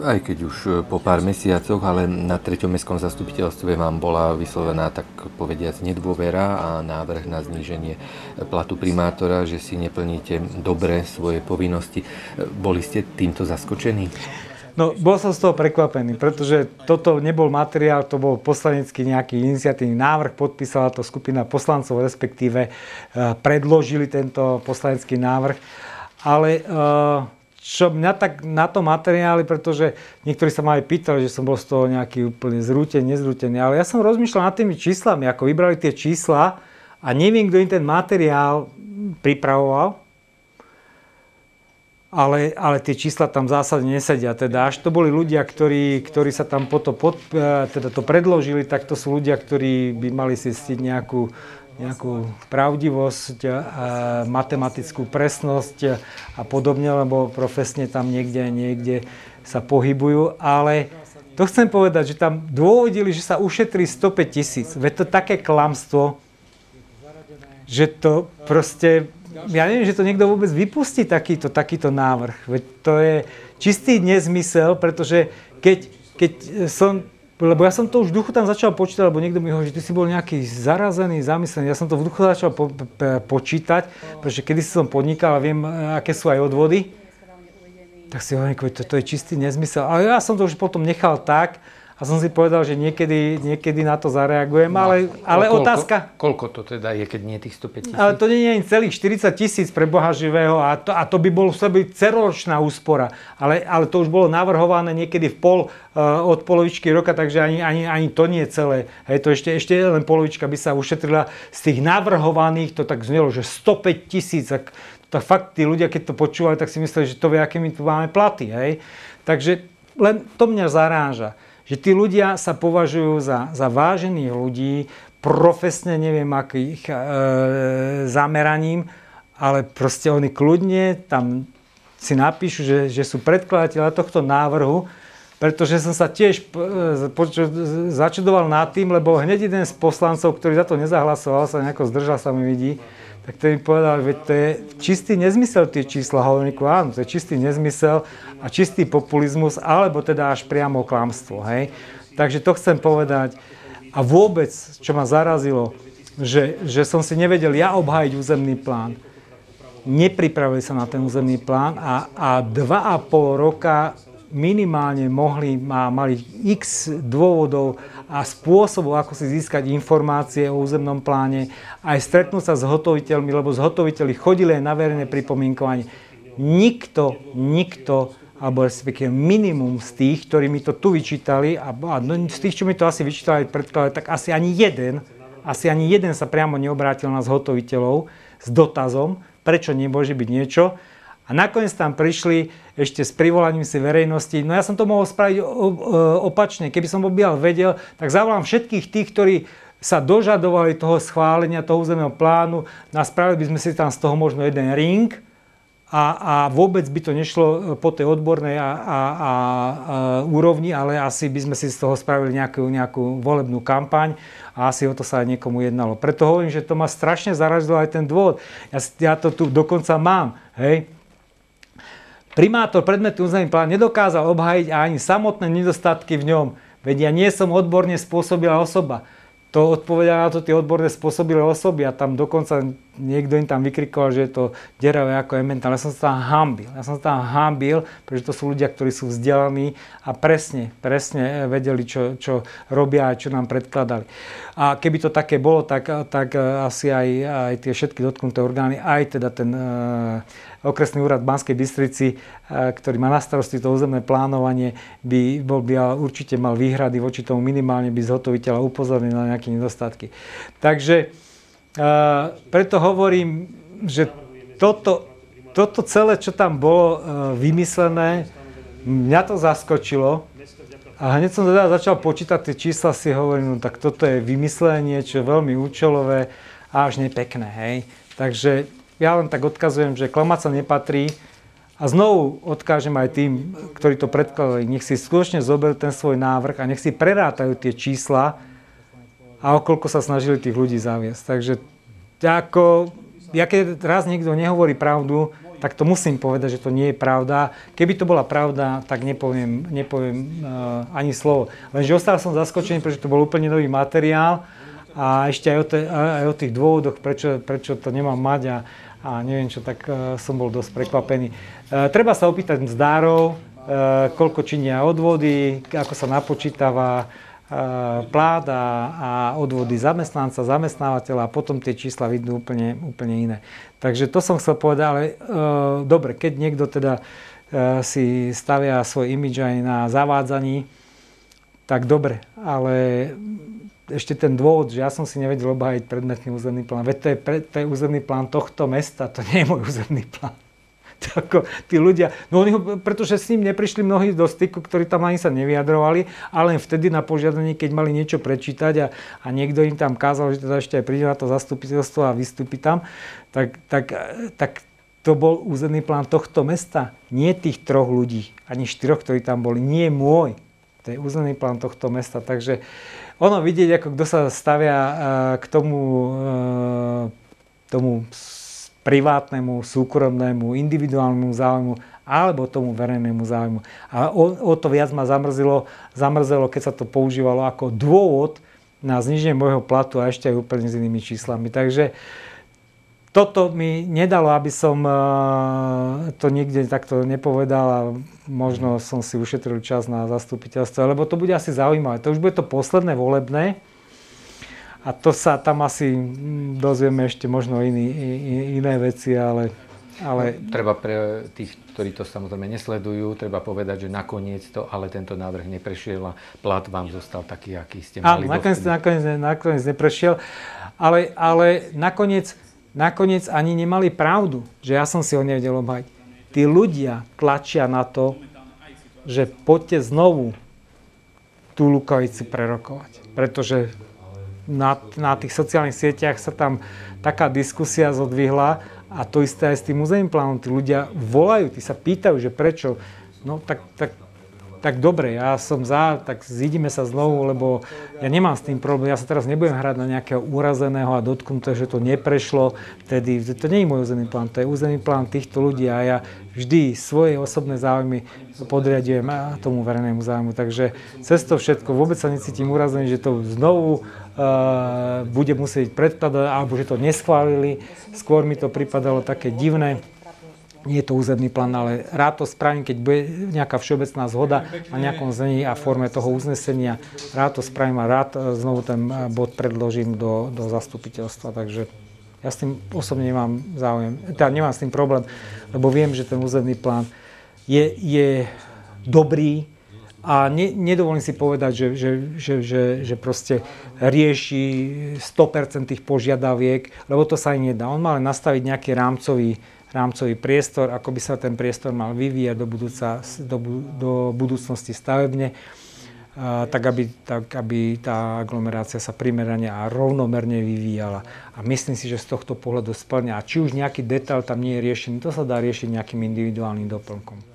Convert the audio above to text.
Aj keď už po pár mesiacoch, ale na 3. mestskom zastupiteľstve vám bola vyslovená, tak povediac, nedôvera a návrh na zníženie platu primátora, že si neplníte dobre svoje povinnosti. Boli ste týmto zaskočení? No, bol som z toho prekvapený, pretože toto nebol materiál, to bol poslanecký nejaký iniciatívny návrh, podpísala to skupina poslancov, respektíve predložili tento poslanecký návrh. Ale čo mňa tak na tom materiáli, pretože niektorí sa ma aj pýtali, že som bol z toho nejaký úplne zrútený, nezrútený, ale ja som rozmýšľal nad tými číslami, ako vybrali tie čísla a neviem, kto im ten materiál pripravoval, ale tie čísla tam zásadne nesedia. Teda až to boli ľudia, ktorí sa tam potom teda to predložili, tak to sú ľudia, ktorí by mali si zistiť nejakú pravdivosť, matematickú presnosť a podobne, lebo profesne tam niekde sa pohybujú. Ale to chcem povedať, že tam dôvodili, že sa ušetrí 105 000. Veď to také klamstvo, že to proste, ja neviem, že to niekto vôbec vypustí takýto návrh. Veď to je čistý nezmysel, pretože keď som, lebo ja som to už v duchu tam začal počítať, lebo niekto mi hovorí, že ty si bol nejaký zarazený, zamyslený. Ja som to v duchu začal počítať, pretože kedysi som podnikal a viem, aké sú aj odvody. Tak si hovorím, to je čistý nezmysel. Ale ja som to už potom nechal tak a som si povedal, že niekedy na to zareagujem, ale otázka... Koľko to teda je, keď nie tých 105 000? Ale to nie je ani celých 40 000 pre Boha živého a to by bolo v sebe celoročná úspora. Ale to už bolo navrhované niekedy od polovičky roka, takže ani to nie je celé. Hej, to ešte len polovička by sa ušetrila z tých navrhovaných, to tak znelo, že 105 000. Tak fakt tí ľudia, keď to počúvali, tak si mysleli, že to vie, aké my tu máme platy. Hej. Takže len to mňa zaráža, že tí ľudia sa považujú za vážených ľudí, profesne neviem akých zameraním, ale proste oni kľudne tam si napíšu, že sú predkladateľa tohto návrhu, pretože som sa tiež začudoval nad tým, lebo hneď jeden z poslancov, ktorý za to nezahlasoval, sa nejako zdržal, sa mi vidí, tak to mi povedal, že to je čistý nezmysel tie čísla. Hovorím, áno, to je čistý nezmysel a čistý populizmus, alebo teda až priamo klamstvo. Hej? Takže to chcem povedať. A vôbec, čo ma zarazilo, že som si nevedel ja obhájiť územný plán. Nepripravili sa na ten územný plán a 2,5 roka minimálne mali x dôvodov a spôsobov, ako si získať informácie o územnom pláne, aj stretnúť sa s hotoviteľmi, lebo zhotoviteľi chodili aj na verejné pripomienkovanie. Nikto, alebo respektíve minimum z tých, ktorí mi to tu vyčítali, a z tých, čo mi to asi vyčítali predkladali, tak asi ani jeden sa priamo neobrátil na zhotoviteľov s dotazom, prečo nemôže byť niečo. A nakoniec tam prišli ešte s privolaním si verejnosti. No ja som to mohol spraviť opačne. Keby som vedel, tak zavolám všetkých tých, ktorí sa dožadovali toho schválenia, toho územného plánu. A spravili by sme si tam z toho možno jeden ring a vôbec by to nešlo po tej odbornej úrovni, ale asi by sme si z toho spravili nejakú volebnú kampaň a asi o to sa aj niekomu jednalo. Preto hovorím, že to ma strašne zarazilo aj ten dôvod. Ja to tu dokonca mám, hej. Primátor predmetný územný plán nedokázal obhájiť ani samotné nedostatky v ňom. Veď ja nie som odborne spôsobilá osoba. To odpovedá na to tie odborné spôsobilé osoby a tam dokonca niekto im tam vykrikoval, že je to deravé ako ementál. Ja som sa tam hanbil, pretože to sú ľudia, ktorí sú vzdelaní a presne vedeli, čo robia a čo nám predkladali. A keby to také bolo, tak asi aj tie všetky dotknuté orgány, aj teda ten okresný úrad v Banskej Bystrici, ktorý má na starosti to územné plánovanie, by určite mal výhrady voči tomu, minimálne by zhotoviteľa upozornil na nejaké nedostatky. Takže preto hovorím, že toto celé, čo tam bolo vymyslené, mňa to zaskočilo. A hneď som teda začal počítať tie čísla, si hovorím, no tak toto je vymyslenie, čo je veľmi účelové a až nepekné, hej. Takže ja len tak odkazujem, že klamať sa nepatrí a znovu odkážem aj tým, ktorí to predkladali, nech si skutočne zoberú ten svoj návrh a nech si prerátajú tie čísla a okoľko sa snažili tých ľudí zaviesť. Takže keď raz niekto nehovorí pravdu, tak to musím povedať, že to nie je pravda. Keby to bola pravda, tak nepoviem ani slovo. Lenže ostal som zaskočený, pretože to bol úplne nový materiál a ešte aj o tých dôvodoch, prečo to nemám mať a neviem čo, tak som bol dosť prekvapený. Treba sa opýtať mzdárov, koľko činia odvody, ako sa napočítava plát a odvody zamestnanca, zamestnávateľa a potom tie čísla vidno úplne iné. Takže to som chcel povedať, ale dobre, keď niekto teda si stavia svoj imidž aj na zavádzaní, tak dobre, ale ešte ten dôvod, že ja som si nevedel obhájiť predmetný územný plán, veď to je územný plán tohto mesta, to nie je môj územný plán. Ako tí ľudia, no pretože s ním neprišli mnohí do styku, ktorí tam ani sa nevyjadrovali, ale len vtedy na požiadanie, keď mali niečo prečítať a niekto im tam kázal, že teda ešte aj príde na to zastupiteľstvo a vystúpi tam, tak to bol územný plán tohto mesta, nie tých 3 ľudí, ani 4, ktorí tam boli, nie môj. To je územný plán tohto mesta, takže ono vidieť, ako kto sa stavia k tomu privátnemu, súkromnému, individuálnemu záujmu alebo tomu verejnému záujmu. A o to viac ma zamrzelo, keď sa to používalo ako dôvod na zníženie môjho platu a ešte aj úplne s inými číslami. Takže toto mi nedalo, aby som to niekde takto nepovedal a možno som si ušetril čas na zastupiteľstvo, lebo to bude asi zaujímavé. To už bude to posledné volebné. A to sa tam asi dozvieme ešte možno iné veci, ale... Treba pre tých, ktorí to samozrejme nesledujú, treba povedať, že nakoniec to, ale tento návrh neprešiel a plat vám zostal taký, aký ste mali. Nakoniec neprešiel, ale nakoniec ani nemali pravdu, že ja som si ho nevedel obhájiť. Tí ľudia tlačia na to, že poďte znovu tú Lukavicu prerokovať, pretože na tých sociálnych sieťach sa tam taká diskusia zodvihla a to isté aj s tým územným plánom. Tí ľudia volajú, tí sa pýtajú, že prečo. No tak dobre, ja som za, tak zídime sa znovu, lebo ja nemám s tým problém. Ja sa teraz nebudem hrať na nejakého urazeného a dotknutého, že to neprešlo. Vtedy, to nie je môj územný plán, to je územný plán týchto ľudí a ja vždy svoje osobné záujmy podriadujem tomu verejnému záujmu. Takže cez to všetko vôbec sa necítim urazený, že to znovu bude musieť predkladať, alebo že to neschválili. Skôr mi to pripadalo také divné. Nie je to územný plán, ale rád to spravím, keď bude nejaká všeobecná zhoda na nejakom znení a forme toho uznesenia. Rád to spravím a rád znovu ten bod predložím do zastupiteľstva. Takže ja s tým osobne nemám záujem, teda nemám s tým problém, lebo viem, že ten územný plán je dobrý a nedovolím si povedať, že proste rieši 100% tých požiadaviek, lebo to sa aj nedá. On má len nastaviť nejaký rámcový priestor, ako by sa ten priestor mal vyvíjať do budúcnosti stavebne, tak aby tá aglomerácia sa primerane a rovnomerne vyvíjala. A myslím si, že z tohto pohľadu splňa. A či už nejaký detail tam nie je riešený, to sa dá riešiť nejakým individuálnym doplnkom.